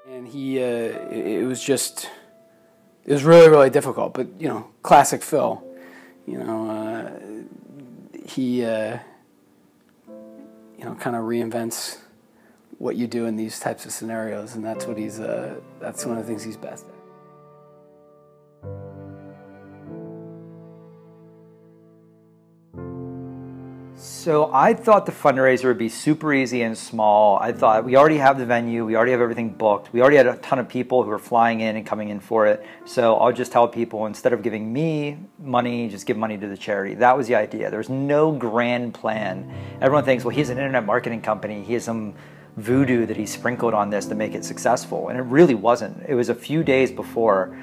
And it was really, really difficult, but, you know, classic Phil, you know, he, you know, kind of reinvents what you do in these types of scenarios, and that's what that's one of the things he's best at. So I thought the fundraiser would be super easy and small. I thought we already have the venue, we already have everything booked, we already had a ton of people who are flying in and coming in for it. So I'll just tell people, instead of giving me money, just give money to the charity. That was the idea. There was no grand plan. Everyone thinks, well, he's an internet marketing company, he has some voodoo that he sprinkled on this to make it successful. And it really wasn't. It was a few days before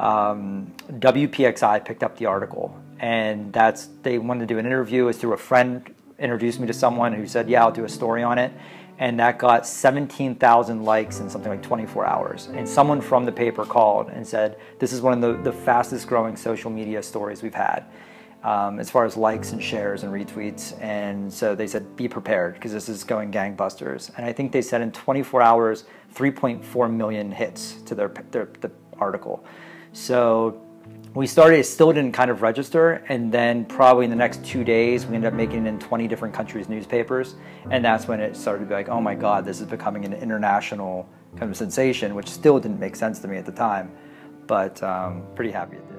WPXI picked up the article. And they wanted to do an interview. It was through a friend introduced me to someone who said, yeah, I'll do a story on it. And that got 17,000 likes in something like 24 hours. And someone from the paper called and said, this is one of the fastest growing social media stories we've had as far as likes and shares and retweets. And so they said, be prepared, because this is going gangbusters. And I think they said in 24 hours, 3.4 million hits to the article. So we started, it still didn't kind of register, and then probably in the next 2 days, we ended up making it in 20 different countries' newspapers, and that's when it started to be like, oh my God, this is becoming an international kind of sensation, which still didn't make sense to me at the time, but pretty happy it did.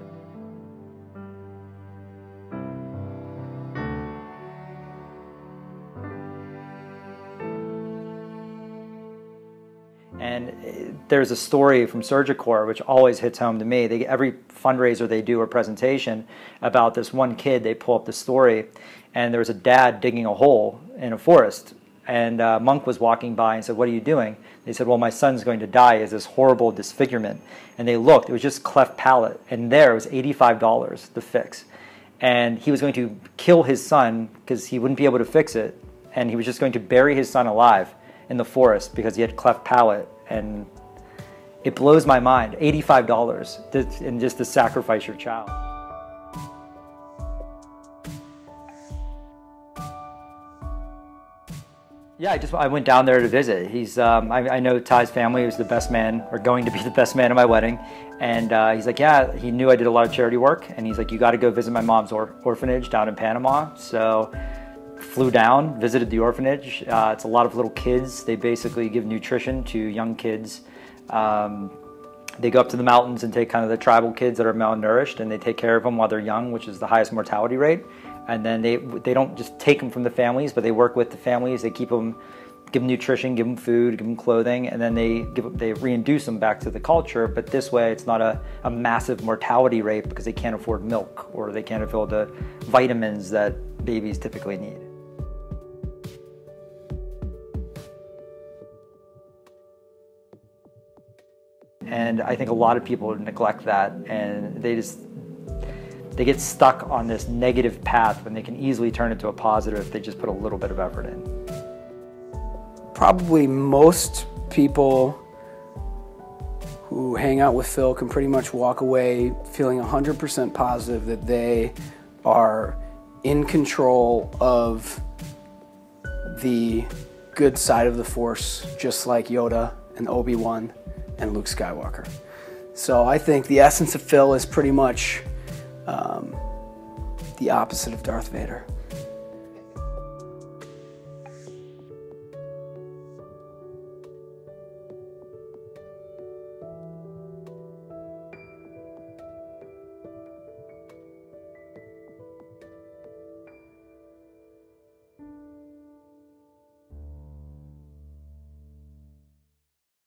And there's a story from Surgicorps which always hits home to me. Every fundraiser they do or presentation about this one kid, they pull up the story, and there was a dad digging a hole in a forest. And Monk was walking by and said, what are you doing? They said, well, my son's going to die. He has this horrible disfigurement. And they looked, it was just cleft palate. And there it was $85 to fix. And he was going to kill his son because he wouldn't be able to fix it. And he was just going to bury his son alive in the forest because he had cleft palate. And it blows my mind, $85 and just to sacrifice your child. Yeah, I went down there to visit. I know Ty's family was the best man, or going to be the best man at my wedding. And he's like, yeah, he knew I did a lot of charity work. And he's like, you got to go visit my mom's orphanage down in Panama. So flew down, visited the orphanage. It's a lot of little kids. They basically give nutrition to young kids. They go up to the mountains and take kind of the tribal kids that are malnourished, and they take care of them while they're young, which is the highest mortality rate. And then they don't just take them from the families, but they work with the families. They keep them, give them nutrition, give them food, give them clothing, and then they reintroduce them back to the culture. But this way, it's not a massive mortality rate because they can't afford milk, or they can't afford the vitamins that babies typically need. And I think a lot of people neglect that, and they get stuck on this negative path when they can easily turn it to a positive if they just put a little bit of effort in. Probably most people who hang out with Phil can pretty much walk away feeling 100% positive that they are in control of the good side of the Force, just like Yoda and Obi-Wan and Luke Skywalker. So I think the essence of Phil is pretty much the opposite of Darth Vader.